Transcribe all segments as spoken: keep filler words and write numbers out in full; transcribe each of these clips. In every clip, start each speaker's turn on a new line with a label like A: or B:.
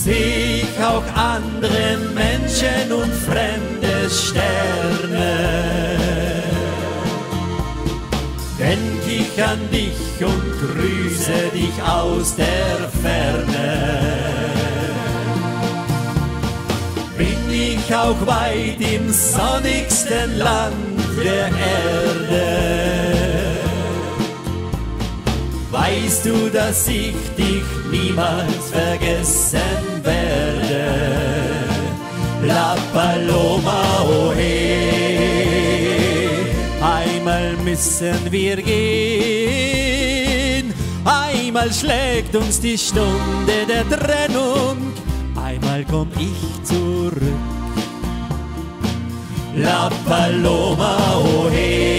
A: seh ich auch andere Menschen und fremde Sterne. Denk ich an dich und grüße dich aus der Ferne. Bin ich auch weit im sonnigsten Land der Erde. Weißt du, dass ich dich niemals vergessen werde? La Paloma, oh hey, einmal müssen wir gehen, einmal schlägt uns die Stunde der Trennung, einmal komm ich zurück. La Paloma, oh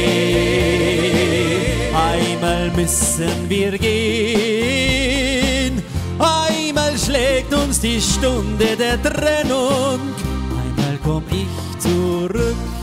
A: hey, einmal müssen wir gehen, einmal schlägt uns die Stunde der Trennung, einmal komm ich zurück.